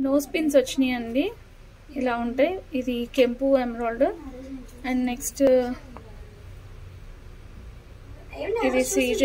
Nose pins వచ్చినాయండి, ఇలా ఉంటాయి. ఇది కెంపు ఎమరాల్డ్. అండ్ నెక్స్ట్ ఇది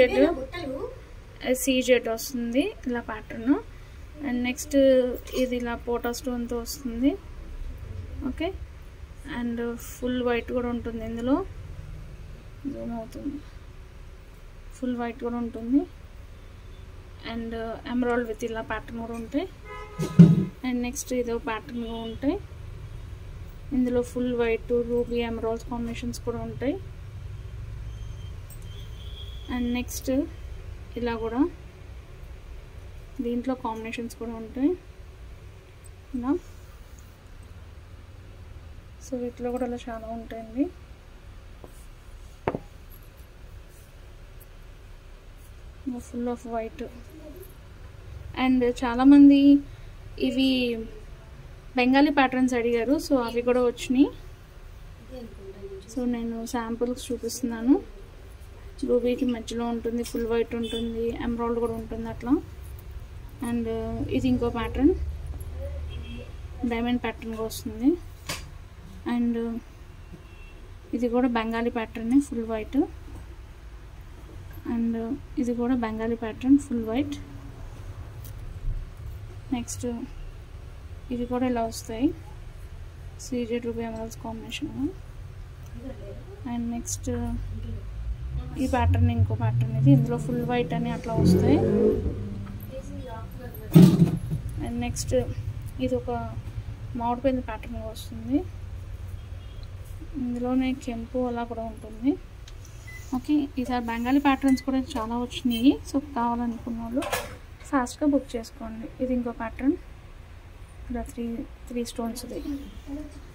సీజెడ్ వస్తుంది ఇలా ప్యాటర్న్. అండ్ నెక్స్ట్ ఇది ఇలా పోటా స్టోన్తో వస్తుంది. ఓకే, అండ్ ఫుల్ వైట్ కూడా ఉంటుంది, ఇందులో జూమ్ అవుతుంది, ఫుల్ వైట్ కూడా ఉంటుంది. అండ్ ఎమరాల్డ్ విత్ ఇలా ప్యాటర్న్ కూడా ఉంటాయి. అండ్ నెక్స్ట్ ఇదో ప్యాటర్న్ కూడా ఉంటాయి, ఇందులో full white ruby emeralds combinations కూడా ఉంటాయి. అండ్ నెక్స్ట్ ఇలా కూడా దీంట్లో కాంబినేషన్స్ కూడా ఉంటాయి ఇలా. సో వీటిలో కూడా అలా చాలా ఉంటాయండి. Full off white. అండ్ చాలామంది ఇవి బెంగాలీ ప్యాటర్న్స్ అడిగారు, సో అవి కూడా వచ్చినాయి. సో నేను శాంపుల్స్ చూపిస్తున్నాను. రూబీకి మధ్యలో ఉంటుంది, ఫుల్ వైట్ ఉంటుంది, ఎమరాల్డ్ కూడా ఉంటుంది అట్లా. అండ్ ఇది ఇంకో ప్యాటర్న్, డైమండ్ ప్యాటర్న్గా వస్తుంది. అండ్ ఇది కూడా Bengali pattern, full white. And ఇది కూడా Bengali pattern, full white. Next ఇది కూడా ఇలా వస్తాయి, CZ ruby emeralds combination. And next ఈ ప్యాటర్న్ ఇంకో ప్యాటర్న్, ఇది ఇందులో ఫుల్ వైట్ అని అట్లా వస్తాయి. అండ్ నెక్స్ట్ ఇది ఒక మామిడిపోయిన ప్యాటర్న్గా వస్తుంది, ఇందులోనే కెంపు అలా కూడా ఉంటుంది. ఓకే, ఈసారి బెంగాలీ ప్యాటర్న్స్ కూడా చాలా వచ్చినాయి. సో కావాలనుకున్న వాళ్ళు ఫాస్ట్గా బుక్ చేసుకోండి. ఇది ఇంకో ప్యాటర్న్, ఇలా త్రీ స్టోన్స్ది.